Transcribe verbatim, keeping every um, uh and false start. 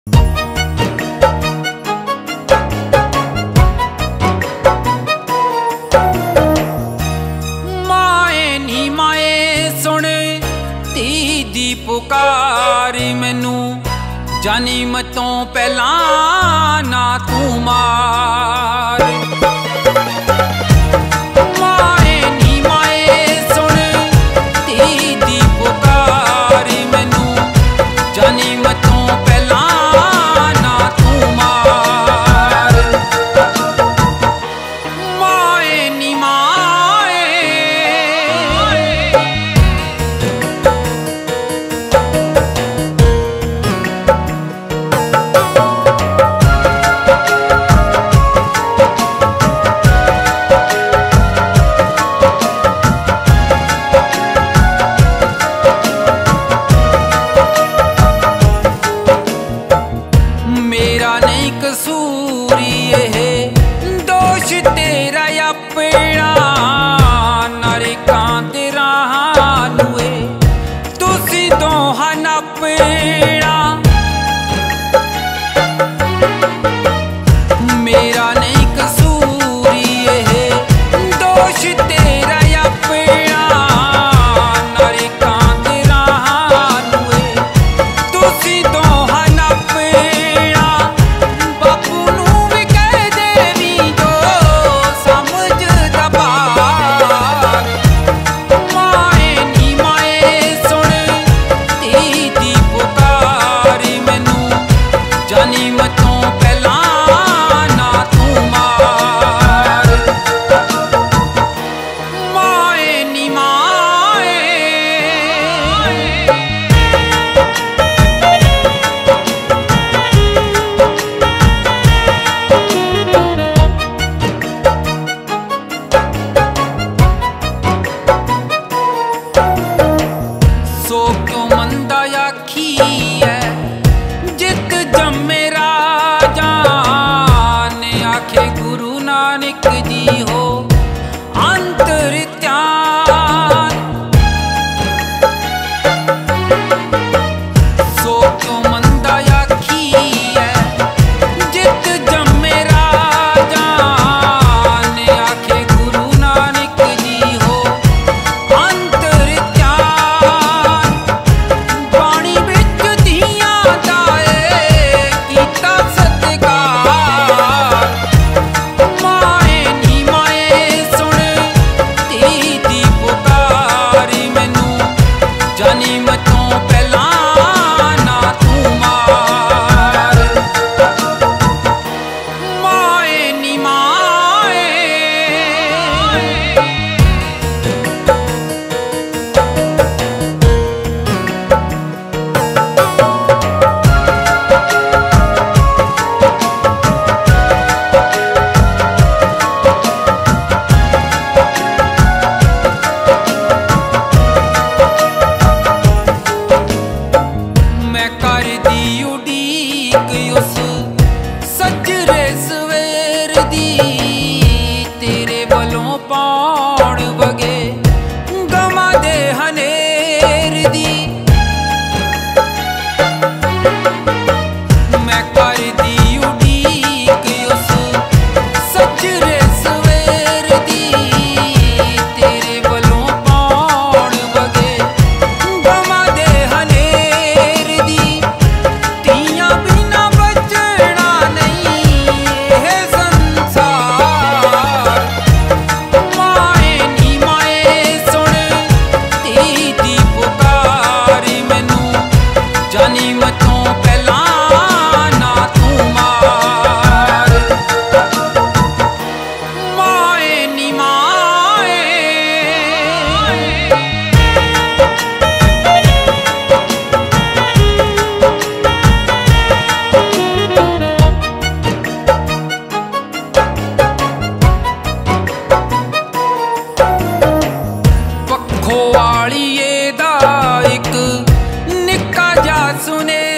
पुकारी मैनू जन्म तो पहला ना तू मार। माए नी माए सुन धी दी पुकारी मैनू जन्म तो पहला ना तू मार। माए नी माए कसूरी है दोष तेरा अपना नरकां दे राहां नुए तुसी दोहां अपना। मेरा नहीं कसूरी है दोष तेरा अपना नरकां दे राहां नुए तुसी दोहां जन्म तो पहला ना तू मार। माए नी माए सो क्यों मंदा आखी है जित जम्मे राजा ने आखे गुरु नानक जी हो अंतर त्यान। सो क्यों मंदा आखी है जित जम्मे राजा ने आखे गुरु नानक जी हो अंतर त्यान। पानी बिच दिया जन्म तो पहला ना तू मार। माए नी माए उस सजरे सवेर दी तेरे वलों पौड़ वगे गमा दे हनेर दी। मैं कर दी उड़ीक उस सजरे सवेर दी तेरे वलों पौड़ वगे गमा दे हनेर दी। तियां बिना बचना नहीं है संसार। माए नी माए सुन धी दी पुकारी मैनू जन्म तो पहला ना तू मार। माए नी माए पखो वालिए दा इक निक्का जा सुने